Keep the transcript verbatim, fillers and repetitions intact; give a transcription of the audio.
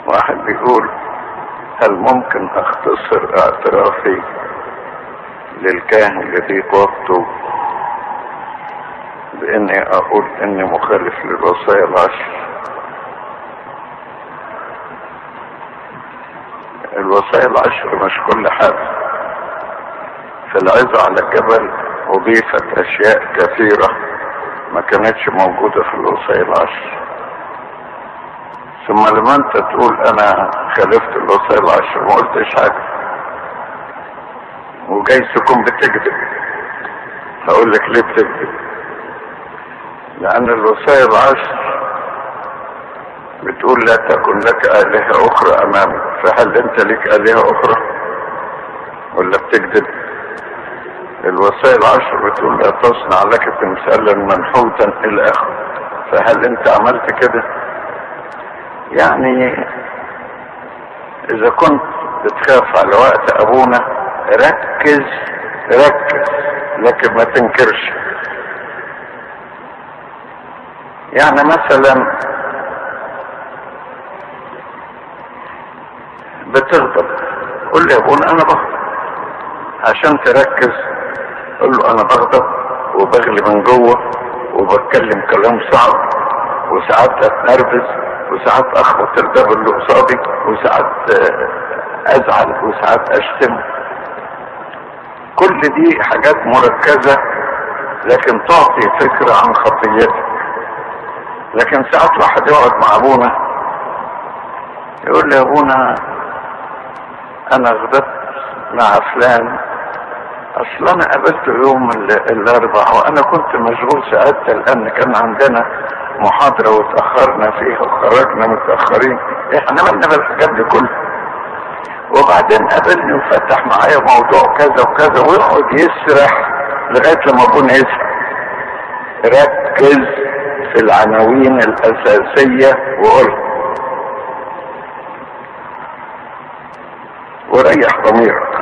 واحد بيقول: هل ممكن اختصر اعترافي للكاهن لضيق وقته باني اقول اني مخالف للوصايا العشر؟ الوصايا العشر مش كل حاجة. في العظة على الجبل اضيفت اشياء كثيرة ما كانتش موجودة في الوصايا العشر. ثم لما انت تقول انا خالفت الوصايا العشر ما قلتش حاجة، وجايز تكون بتكذب. هقول لك ليه بتكذب؟ لان الوصايا العشر بتقول لا تكن لك آلهة اخرى امامك، فهل انت لك آلهة اخرى ولا بتكذب؟ الوصايا العشر بتقول لا تصنع لك تمثالا منحوتا الى اخره، فهل انت عملت كده؟ يعني اذا كنت بتخاف على وقت ابونا ركز ركز لكن ما تنكرش. يعني مثلا بتغضب، قول لي يا ابونا انا بغضب. عشان تركز قول له انا بغضب وبغلي من جوه وبتكلم كلام صعب وساعات اتنرفز وساعات اخبط الباب اللي قصادي وساعات ازعل وساعات اشتم. كل دي حاجات مركزة لكن تعطي فكرة عن خطيتك. لكن ساعات واحد يقعد مع ابونا يقول لي يا ابونا انا غضبت مع فلان اصل انا قابلته يوم الاربعاء وانا كنت مشغول ساعتها لان كان عندنا محاضرة وتأخرنا فيها وخرجنا متأخرين. احنا عملنا بالحاجات دي كلها. وبعدين قابلني وفتح معايا موضوع كذا وكذا ويقعد يسرح لغاية لما اكون يسرح. ركز في العناوين الاساسية وقولها وريح ضميرك.